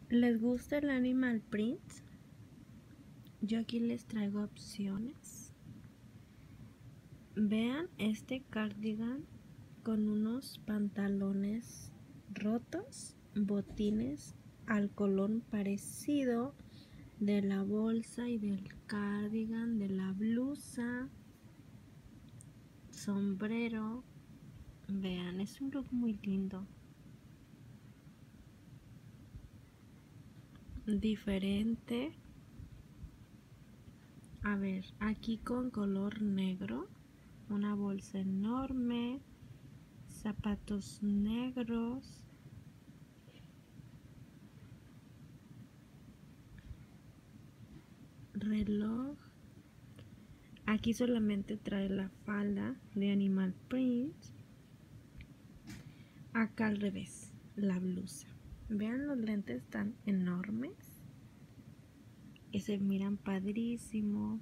¿Les gusta el animal print? Yo aquí les traigo opciones. Vean este cardigan con unos pantalones rotos, botines al color parecido de la bolsa y del cardigan, de la blusa, sombrero. Vean, es un look muy lindo, diferente. A ver, aquí con color negro, una bolsa enorme, zapatos negros, reloj. Aquí solamente trae la falda de animal print. Acá al revés, la blusa. Vean, los lentes tan enormes que se miran padrísimo.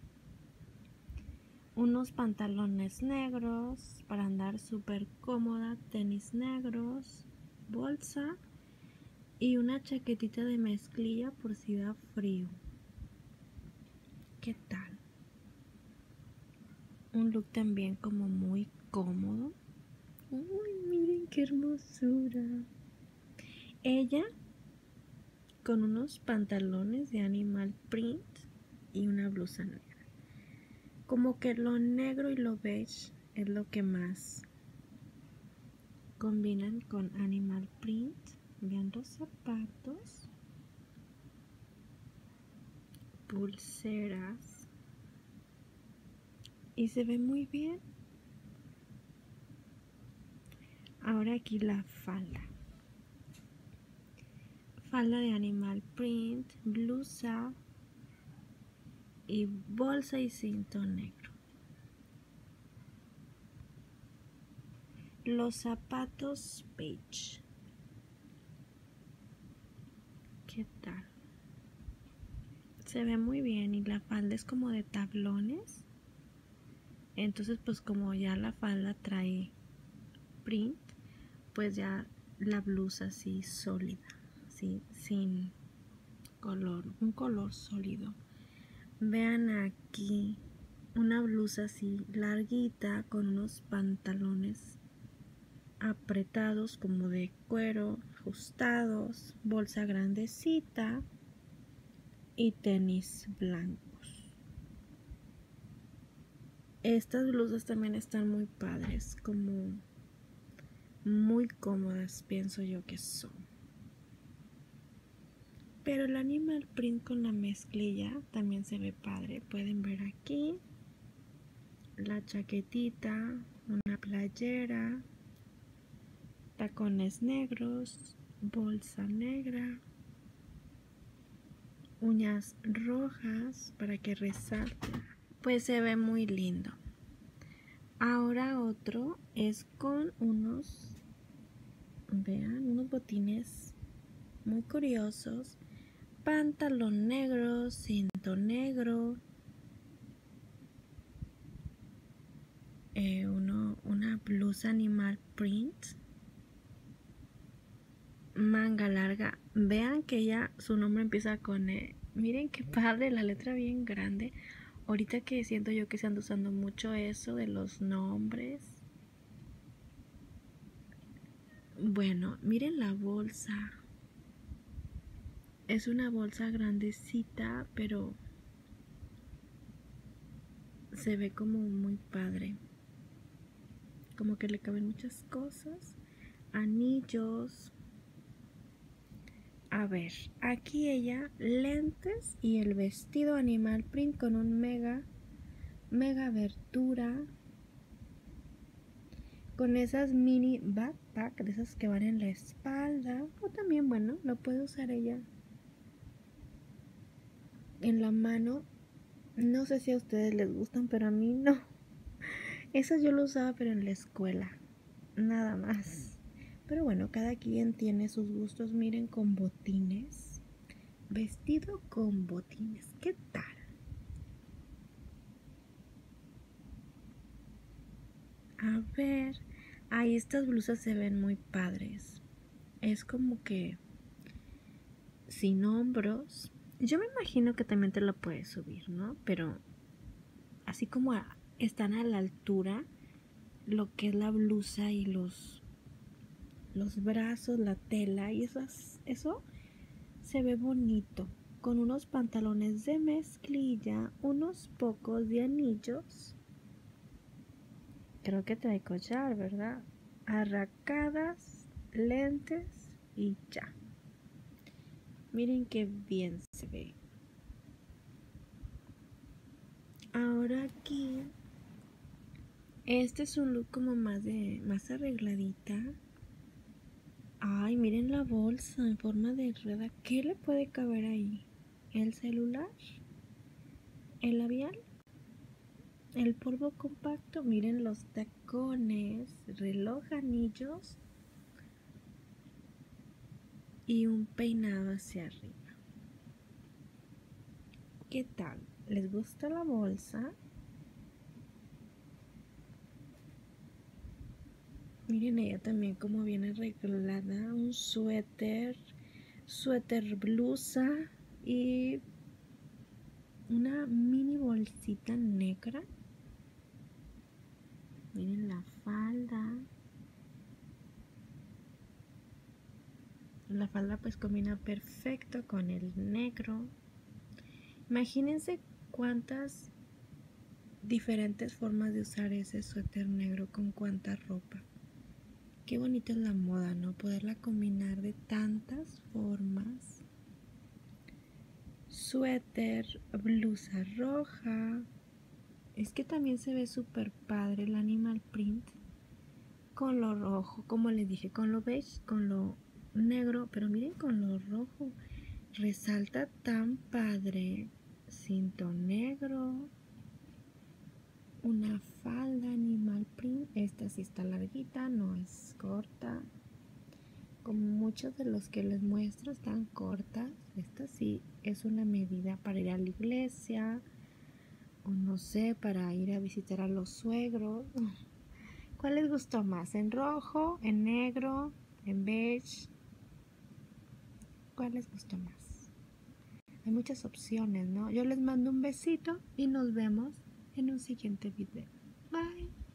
Unos pantalones negros para andar súper cómoda, tenis negros, bolsa y una chaquetita de mezclilla por si da frío. ¿Qué tal? Un look también como muy cómodo. Uy, miren qué hermosura. Ella con unos pantalones de animal print y una blusa negra. Como que lo negro y lo beige es lo que más combinan con animal print. Vean los zapatos, pulseras y se ve muy bien. Ahora aquí la falda. Falda de animal print, blusa y bolsa y cinto negro. Los zapatos beige. ¿Qué tal? Se ve muy bien y la falda es como de tablones. Entonces pues como ya la falda trae print, pues ya la blusa así sólida, así sin color, un color sólido. Vean aquí una blusa así larguita con unos pantalones apretados como de cuero, ajustados, bolsa grandecita y tenis blancos. Estas blusas también están muy padres, como muy cómodas, pienso yo que son. Pero el animal print con la mezclilla también se ve padre. Pueden ver aquí la chaquetita, una playera, tacones negros, bolsa negra, uñas rojas para que resalte. Pues se ve muy lindo. Ahora otro es con unos, vean, unos botines muy curiosos, pantalón negro, cinto negro, una blusa animal print, manga larga. Vean que ya su nombre empieza con E. Miren qué padre, la letra bien grande. Ahorita que siento yo que se anda usando mucho eso de los nombres. Bueno, miren la bolsa. Es una bolsa grandecita, pero se ve como muy padre. Como que le caben muchas cosas. Anillos. A ver, aquí ella, lentes y el vestido animal print con un mega abertura. Con esas mini backpack, de esas que van en la espalda. O también, bueno, lo puede usar ella en la mano. No sé si a ustedes les gustan, pero a mí no. Esas yo lo usaba, pero en la escuela. Nada más. Pero bueno, cada quien tiene sus gustos. Miren, con botines. Vestido con botines. ¿Qué tal? A ver. Ay, estas blusas se ven muy padres. Es como que sin hombros. Yo me imagino que también te lo puedes subir, ¿no? Pero así como están a la altura lo que es la blusa y los brazos, la tela y eso se ve bonito. Con unos pantalones de mezclilla, unos pocos de anillos. Creo que trae collar, ¿verdad? Arracadas, lentes y ya. Miren qué bien se ve. Ahora aquí, este es un look como más arregladita. Ay, miren la bolsa en forma de rueda. ¿Qué le puede caber ahí? ¿El celular? ¿El labial? ¿El polvo compacto? Miren los tacones, reloj, anillos y un peinado hacia arriba. ¿Qué tal? ¿Les gusta la bolsa? Miren ella también como viene arreglada, un suéter blusa y una mini bolsita negra. Miren la falda. La falda pues combina perfecto con el negro. Imagínense cuántas diferentes formas de usar ese suéter negro con cuánta ropa. Qué bonita es la moda, ¿no? Poderla combinar de tantas formas. Suéter, blusa roja. Es que también se ve súper padre el animal print con lo rojo, como les dije, con lo beige, con lo negro, pero miren con lo rojo. Resalta tan padre. Cinto negro, una falda animal print. Esta sí está larguita, no es corta. Como muchos de los que les muestro están cortas. Esta sí es una medida para ir a la iglesia o no sé, para ir a visitar a los suegros. ¿Cuál les gustó más? ¿En rojo? ¿En negro? ¿En beige? ¿Cuál les gustó más? Hay muchas opciones, ¿no? Yo les mando un besito y nos vemos en un siguiente video. Bye.